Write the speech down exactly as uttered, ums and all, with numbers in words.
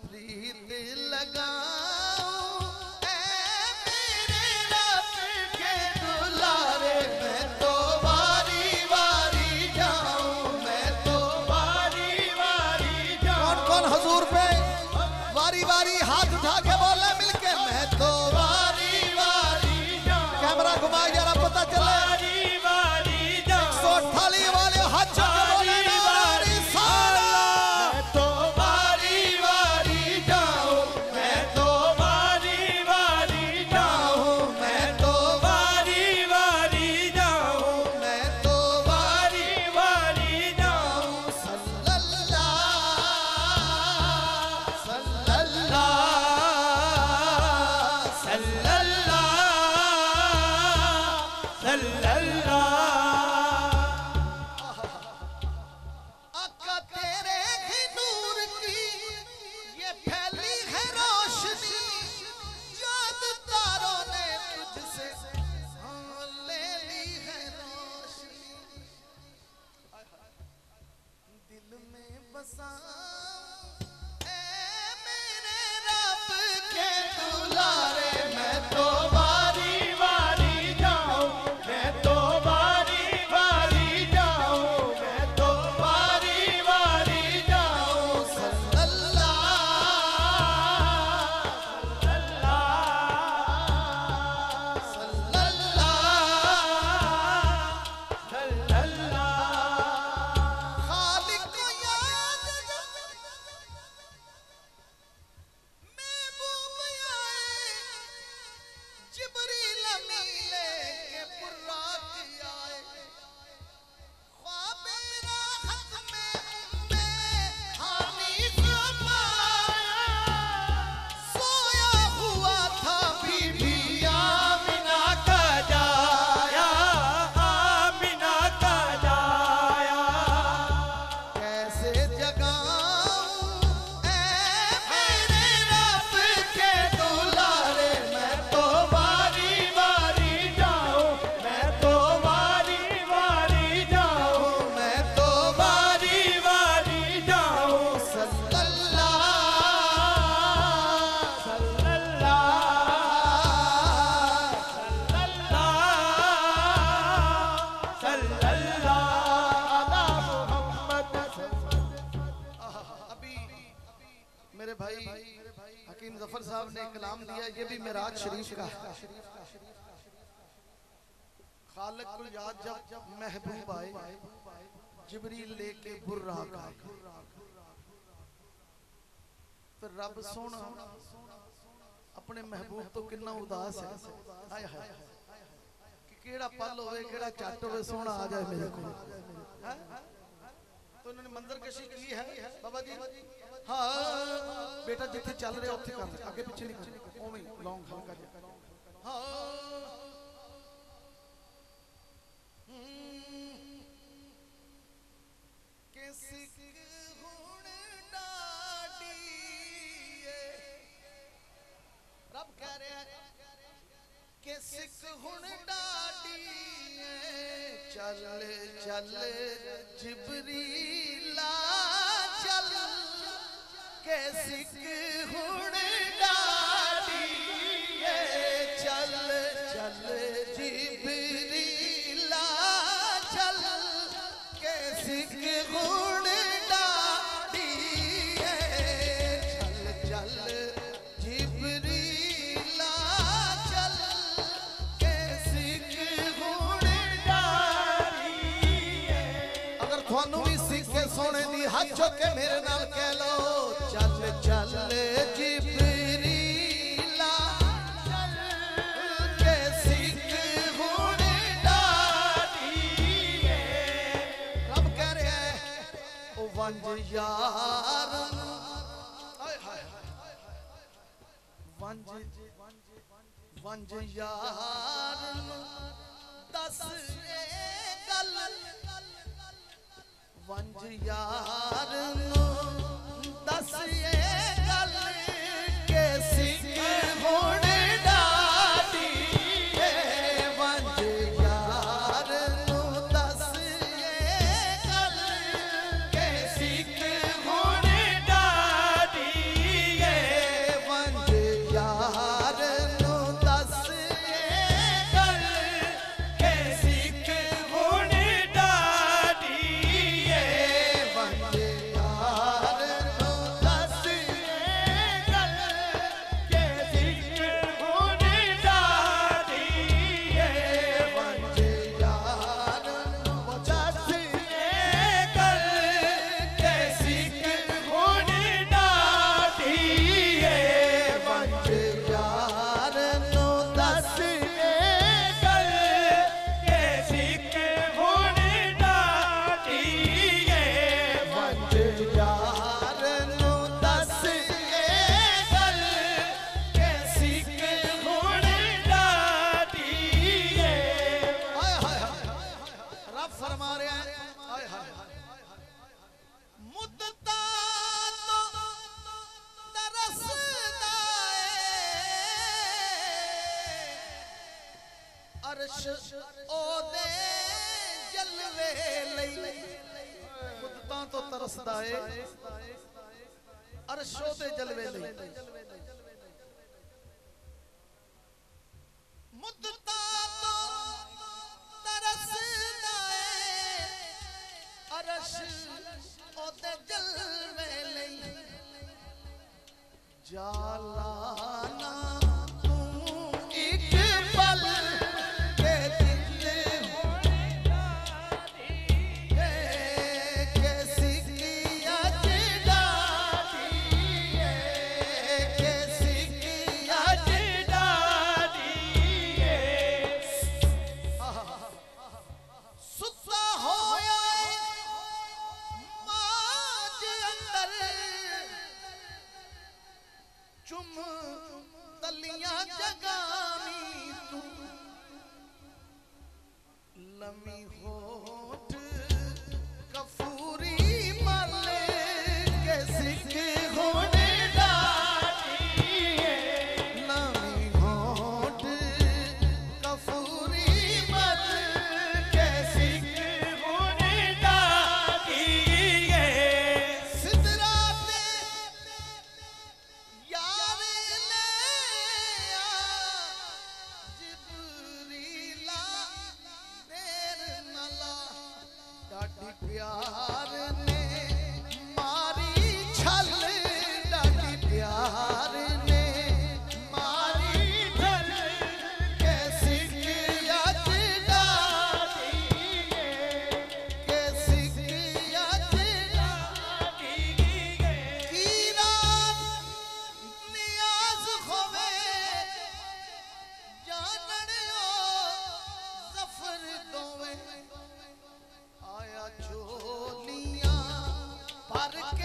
प्रीत लगाऊं ऐ मेरे रब के दुलारे, मैं तो वारी वारी जाऊं, मैं तो वारी वारी जाऊं। कौन कौन हुजूर पे वारी वारी हाथ उठा के बोले मिलके, मैं तो वारी वारी जाऊं। कैमरा घुमाओ जरा पता चले। वारी वारी जाऊं। एक सौ अट्ठालीस वाले हाथ चुके बोले वारी साला, मैं तो वारी वारी जाऊं, मैं तो वारी वारी जाऊं, मैं तो वारी वारी जाऊं, मैं तो वारी वारी जाऊं। सल्लल्लाहु सल्लल्लाहु सल्लल्लाहु सल्लल्लाहु। आका तेरे ही नूर की ये फैली है रोशनी, चांद तारों ने तुझसे हाँ ले ली है रोशनी। दिल में बसा ऐ मेरे रब के दुलारे, मैं तो वारी वारी जाऊं, मैं तो वारी वारी जाऊं, मैं तो वारी वारी जाऊं। सल्लल्लाहु सल्लल्लाहु सल्लल्लाहु। खालिक को याद महबूब आए, जिब्रील मिले के बुर्राक आए, ख्वाब राहत में उम्मे हानी को पाया, सोया हुआ था बीबी आमिना का जाया, आमिना का जाया। कैसे जगाऊं ऐ मेरे रब के दुलारे, मैं तो वारी वारी जाऊं, मैं तो वारी वारी जाऊं, मैं तो वारी वारी जाऊं। सल्लल्लाहु सल्लल्लाहु सल्लल्लाहु अला मुहम्मद। अभी मेरे भाई हकीम जफर साहब ने कलाम दिया, ये भी मेराज शरीफ का है। खालिक कुल याद जब महबूब आए, जिब्रील लेके बुर्राक आए, फिर रब सोना अपने महबूब तो कितना उदास है। हाय हाय कि केड़ा पल होवे, केड़ा चट होवे, सोना आ जाए मेरे को। हैं? तो उन्होंने मंजर कशी की है बाबा जी। हाँ बेटा जिथे चल रहे उत्थे कर, आगे पीछे नहीं कर, ओवें लॉन्ग हल्का जिहा। हाँ के सिख हुण डाडी, रब कह रहा है के सिख हुण डाडी, चल चल जिब्रीला चल, के सिख हुण डाडी, चल चल जिब्रीला चल, के सिख हुण डाडी, चल चल जिब्रीला चल, के सिख हुण डाडी। अगर थानू भी सिख के सोने दी हाथ चुक के मेरे नाल कह लो, चल चल जिब्रीला चल, के सिख हुण डाडी। रब कह रहा है ओ वंज यार, वंज वंज यार दस ए गल, वंज यार दस ए गल, के सिख हुण डाडी, वंज यार दस ए गल, के सिख हुण डाडी। ओदे जलवे लई मुद्दतां तो तरसदा है अर्श ओदे जलवे लई मुद्दतां तो तरसदा है अर्श ओदे जलवे लई जालाना तलियां जगानी तू लमी होठ कफूरी माले के सिख होने डाली लमी होठ कफूरी माले के सिख होने डाली सिदरा प्यार ने मारी छल डाली प्यार ने मारी छल कैसी अज डाली कैसी अज डाली की रात नियाज होवे जानन जफर दोवे आया चोलियां पर